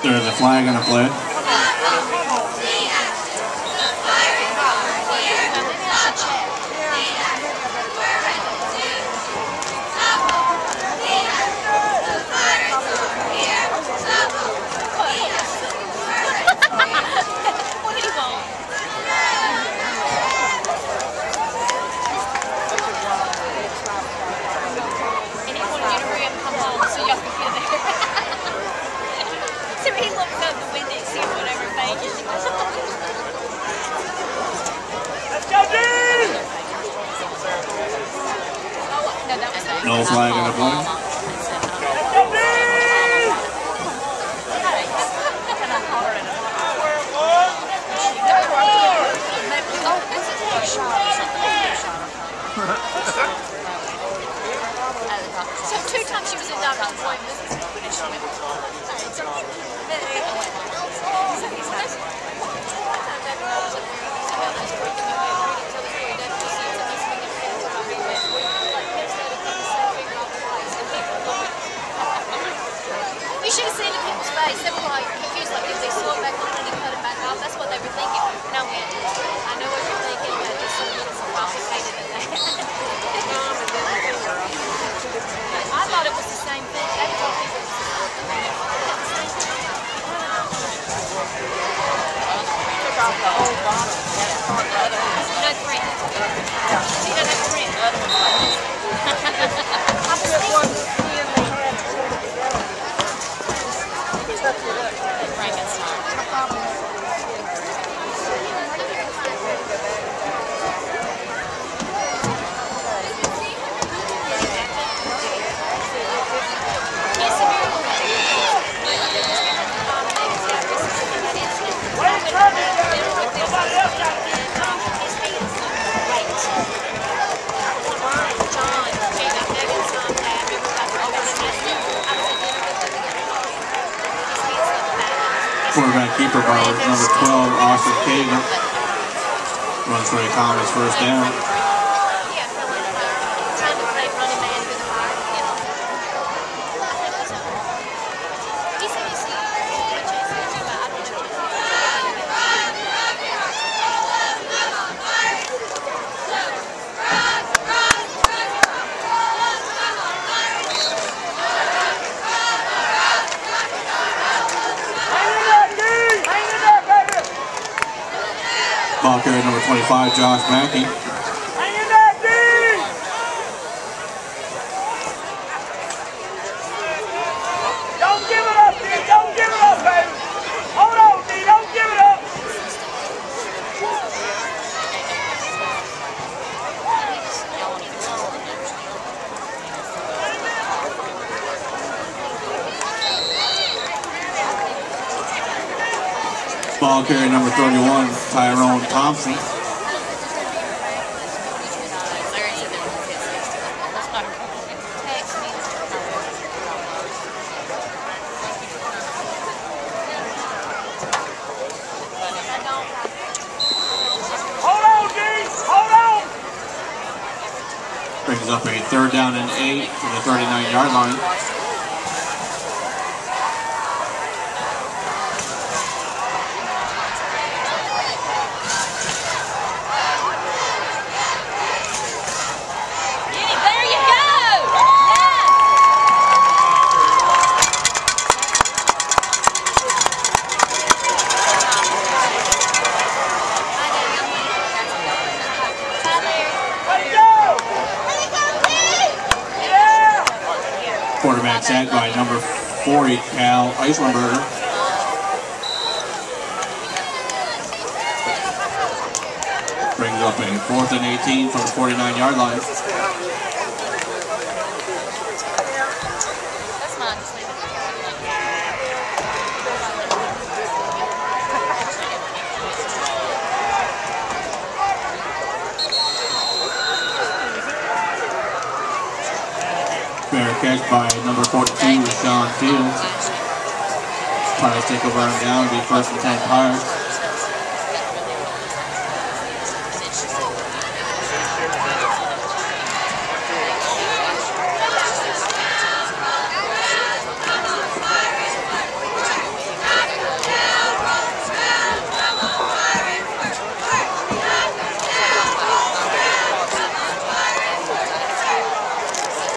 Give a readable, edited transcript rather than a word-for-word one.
There's a flag on the play. No flag on the play. So 2 times she was inducted, one was you should have seen the people's face. They were like confused, like if they saw it back on and he cut it back off. That's what they were thinking. And I went, I know what you're thinking, but it's a little more complicated than that. I thought it was the same thing. They told people it was the same thing. Took off the whole bottom. No print. She doesn't have print. The other one. Quarterback keeper by number 12, Austin Kagan. Runs for the Comets first down. Ball carrier number 25, Josh Mackey. Hang in there, D! Don't give it up, D! Don't give it up, baby! Hold on, D! Don't give it up! Ball carrier number 31, Tyrone Thompson. Hold on, D! Hold on! Brings up a 3rd down and 8 from the 39-yard line. Quarterback sacked by number 40, Cal Eisenberger. Brings up a 4th and 18 from the 49-yard line. Fair catch by number 42, Sean Fields. Trying to take over him down, be 1st and 10 Pirates.